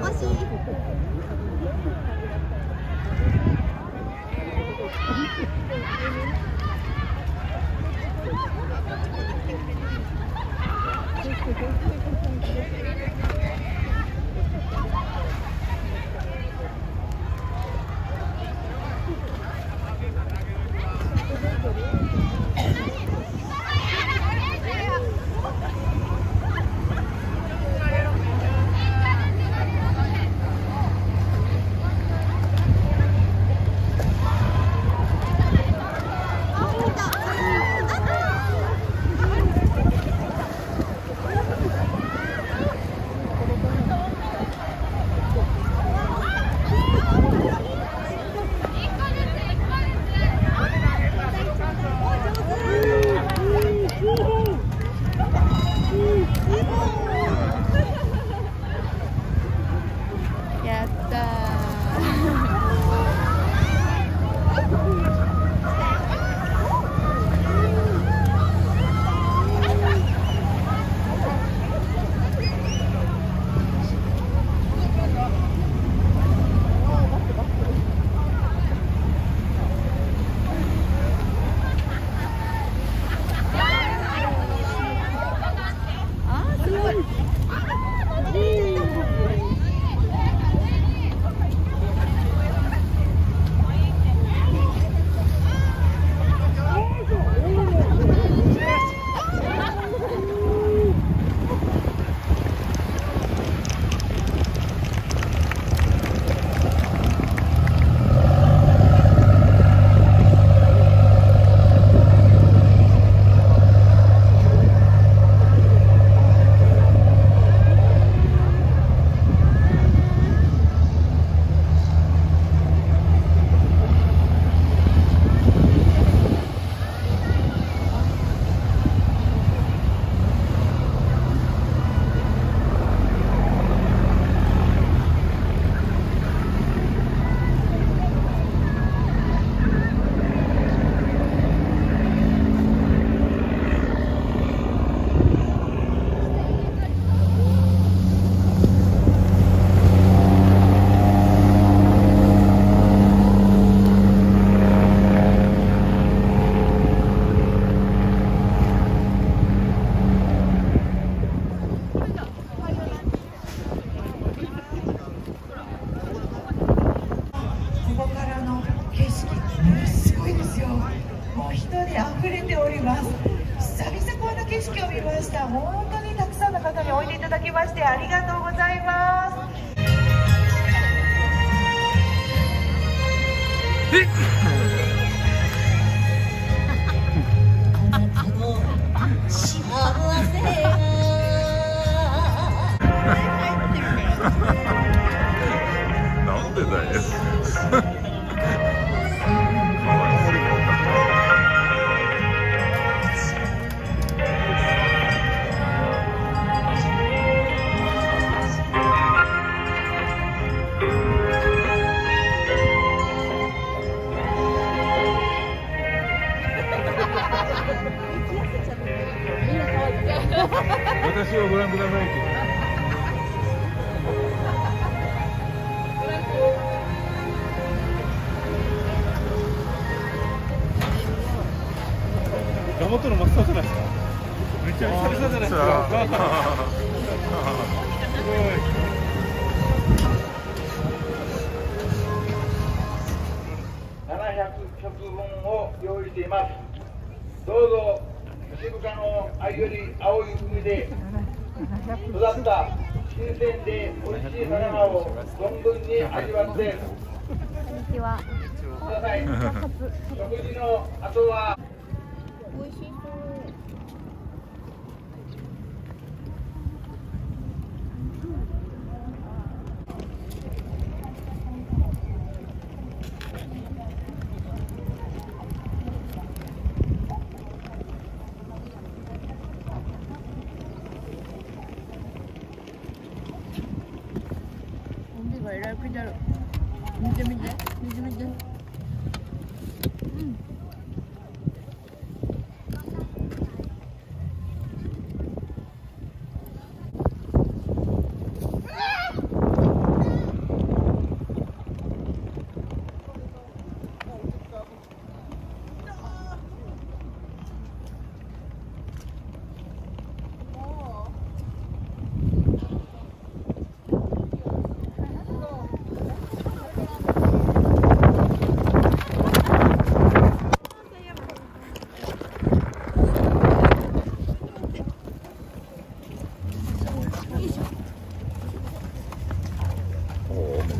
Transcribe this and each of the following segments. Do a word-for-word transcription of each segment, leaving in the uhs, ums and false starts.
本当にたくさんの方においでいただきましてありがとうございます。あなたの幸せがなんでだよ。私をご覧くださいって。ガモとの真っ青じゃないですか。めっちゃ久々じゃないですか。すごい。 ななひゃくしょくぶんを用意しています。どうぞ静かの愛より青い海で育った新鮮で美味しい魚を存分に味わってください。食事の後は美味しそう。えらい食いだろ。見て見て見て見て。うん。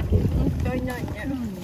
人いないね。